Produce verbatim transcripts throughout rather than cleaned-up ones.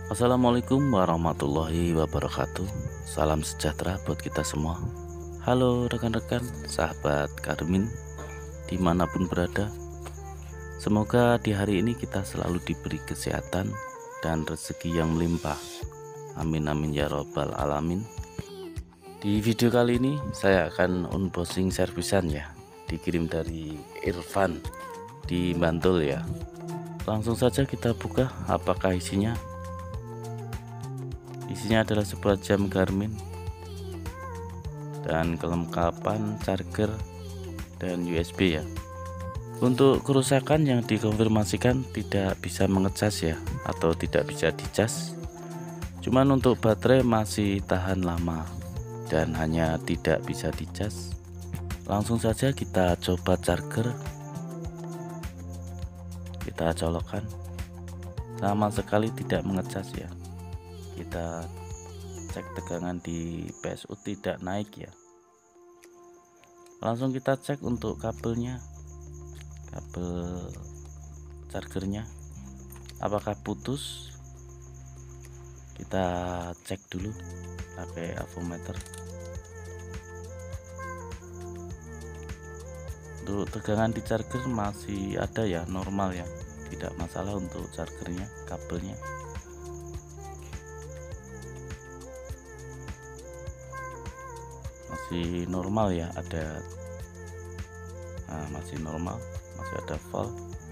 Assalamualaikum warahmatullahi wabarakatuh. Salam sejahtera buat kita semua. Halo rekan-rekan, sahabat Karmin, dimanapun berada. Semoga di hari ini kita selalu diberi kesehatan dan rezeki yang melimpah. Amin amin ya robbal alamin. Di video kali ini saya akan unboxing servisan ya, dikirim dari Irfan di Bantul ya. Langsung saja kita buka, apakah isinya. Isinya adalah sebuah jam Garmin dan kelengkapan charger dan U S B ya. Untuk kerusakan yang dikonfirmasikan tidak bisa mengecas ya, atau tidak bisa dicas. Cuman untuk baterai masih tahan lama dan hanya tidak bisa dicas. Langsung saja kita coba charger. Kita colokkan. Sama sekali tidak mengecas ya. Kita cek tegangan di P S U tidak naik ya. Langsung kita cek untuk kabelnya, kabel chargernya apakah putus. Kita cek dulu pakai avometer. Untuk tegangan di charger masih ada ya, normal ya, tidak masalah untuk chargernya, kabelnya. Masih normal ya, ada nah, masih normal, masih ada volt.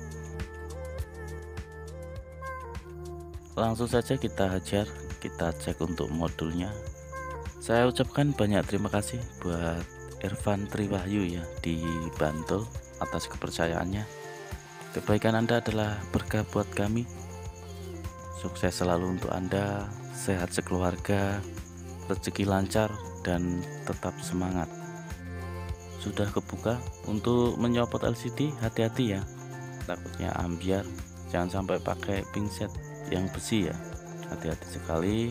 Langsung saja kita hajar, kita cek untuk modulnya. Saya ucapkan banyak terima kasih buat Irfan Triwahyu ya di Bantul atas kepercayaannya. Kebaikan Anda adalah berkah buat kami. Sukses selalu untuk Anda, sehat sekeluarga, rezeki lancar dan tetap semangat. Sudah kebuka. Untuk menyopot L C D hati-hati ya, takutnya ambiar. Jangan sampai pakai pingset yang besi ya, hati-hati sekali.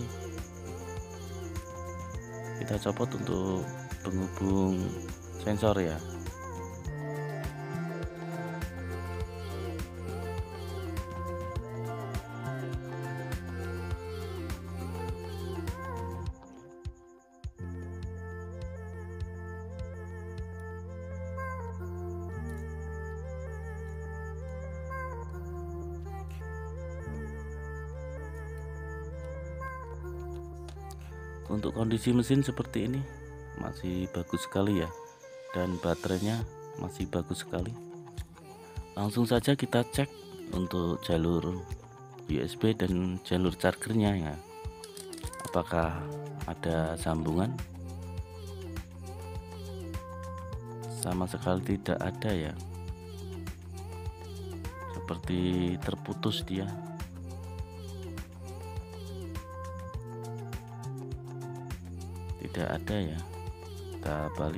Kita copot untuk penghubung sensor ya. Untuk kondisi mesin seperti ini masih bagus sekali ya, dan baterainya masih bagus sekali. Langsung saja kita cek untuk jalur U S B dan jalur chargernya ya, apakah ada sambungan. Sama sekali tidak ada ya, seperti terputus dia. Tidak ada ya, kita balik.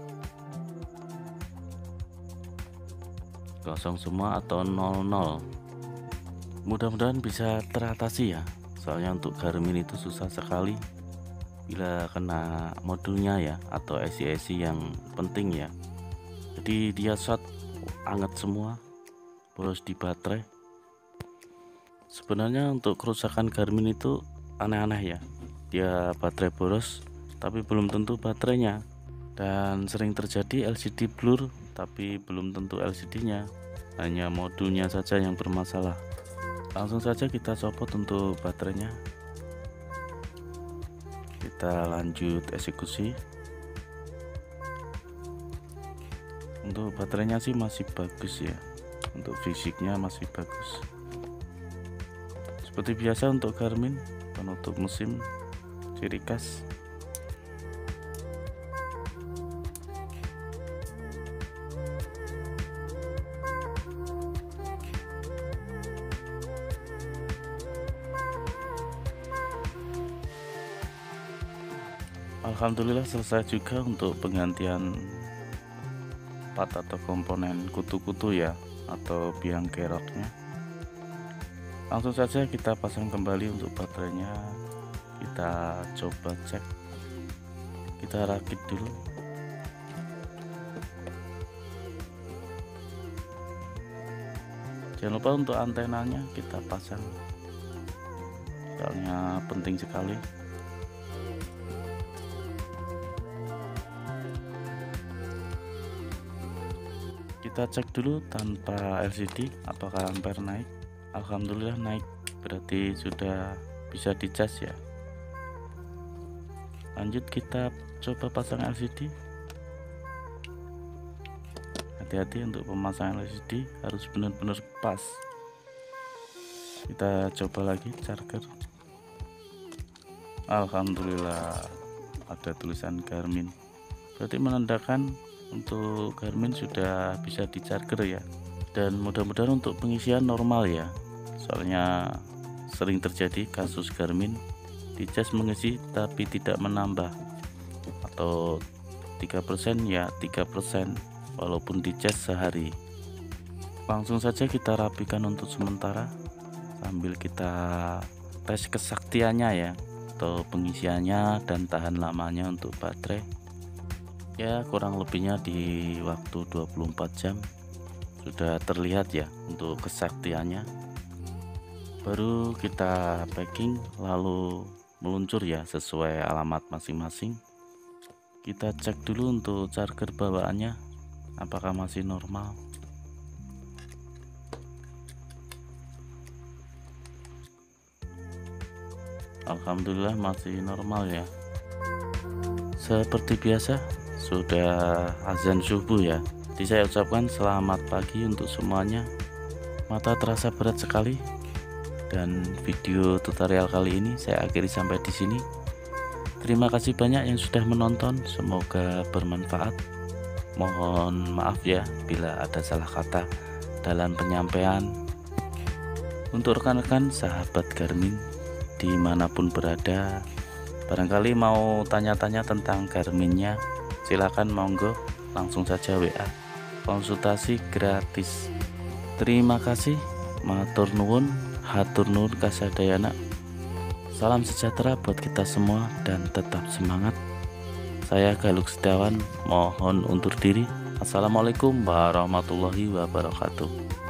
Kosong semua atau nol nol. Mudah-mudahan bisa teratasi ya, soalnya untuk Garmin itu susah sekali bila kena modulnya ya, atau I C I C yang penting ya. Jadi dia short, anget semua, boros di baterai. Sebenarnya untuk kerusakan Garmin itu aneh-aneh ya, dia baterai boros tapi belum tentu baterainya, dan sering terjadi L C D blur tapi belum tentu L C D-nya, hanya modulnya saja yang bermasalah. Langsung saja kita copot untuk baterainya. Kita lanjut eksekusi. Untuk baterainya sih masih bagus ya, untuk fisiknya masih bagus. Seperti biasa untuk Garmin, penutup musim ciri khas. Alhamdulillah selesai juga untuk penggantian part atau komponen kutu-kutu ya, atau biang keroknya. Langsung saja kita pasang kembali untuk baterainya. Kita coba cek, kita rakit dulu. Jangan lupa untuk antenanya kita pasang, soalnya sangat penting sekali. Kita cek dulu tanpa L C D apakah ampere naik. Alhamdulillah naik, berarti sudah bisa dicas ya. Lanjut kita coba pasang L C D. Hati-hati untuk pemasangan L C D, harus benar-benar pas. Kita coba lagi charger. Alhamdulillah ada tulisan Garmin, berarti menandakan untuk Garmin sudah bisa di charger ya. Dan mudah-mudahan untuk pengisian normal ya, soalnya sering terjadi kasus Garmin dicas mengisi tapi tidak menambah, atau tiga persen ya tiga persen walaupun dicas sehari. Langsung saja kita rapikan untuk sementara sambil kita tes kesaktiannya ya, atau pengisiannya dan tahan lamanya untuk baterai ya. Kurang lebihnya di waktu dua puluh empat jam sudah terlihat ya untuk kesaktiannya. Baru kita packing lalu meluncur ya sesuai alamat masing-masing. Kita cek dulu untuk charger bawaannya apakah masih normal. Alhamdulillah masih normal ya. Seperti biasa sudah azan subuh ya, jadi saya ucapkan selamat pagi untuk semuanya. Mata terasa berat sekali, dan video tutorial kali ini saya akhiri sampai di sini. Terima kasih banyak yang sudah menonton, semoga bermanfaat. Mohon maaf ya bila ada salah kata dalam penyampaian. Untuk rekan-rekan sahabat Garmin dimanapun berada, barangkali mau tanya-tanya tentang Garminnya, silakan monggo langsung saja W A, konsultasi gratis. Terima kasih, matur nuwun, hatur nuwun kasadayana. Salam sejahtera buat kita semua dan tetap semangat. Saya Galuk Setiawan mohon undur diri. Assalamualaikum warahmatullahi wabarakatuh.